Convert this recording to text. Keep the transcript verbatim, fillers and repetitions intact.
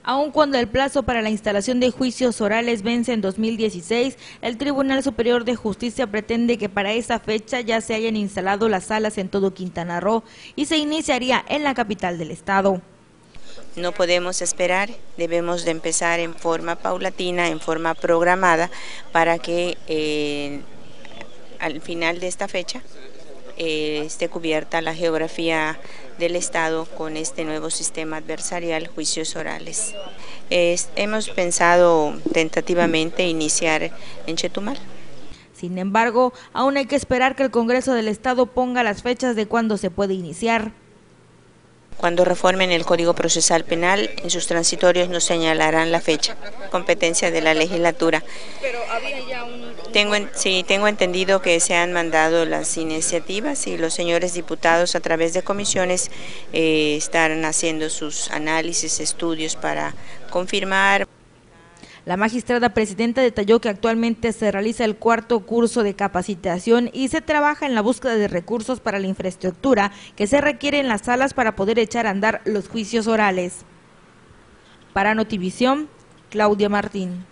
Aun cuando el plazo para la instalación de juicios orales vence en dos mil dieciséis, el Tribunal Superior de Justicia pretende que para esa fecha ya se hayan instalado las salas en todo Quintana Roo y se iniciaría en la capital del estado. No podemos esperar, debemos de empezar en forma paulatina, en forma programada, para que eh, al final de esta fecha eh, esté cubierta la geografía del Estado con este nuevo sistema adversarial, juicios orales. Eh, hemos pensado tentativamente iniciar en Chetumal. Sin embargo, aún hay que esperar que el Congreso del Estado ponga las fechas de cuándo se puede iniciar. Cuando reformen el Código Procesal Penal, en sus transitorios nos señalarán la fecha, competencia de la legislatura. Pero había ya un... Tengo, sí, tengo entendido que se han mandado las iniciativas y los señores diputados a través de comisiones eh, están haciendo sus análisis, estudios para confirmar. La magistrada presidenta detalló que actualmente se realiza el cuarto curso de capacitación y se trabaja en la búsqueda de recursos para la infraestructura que se requiere en las salas para poder echar a andar los juicios orales. Para Notivisión, Claudia Martín.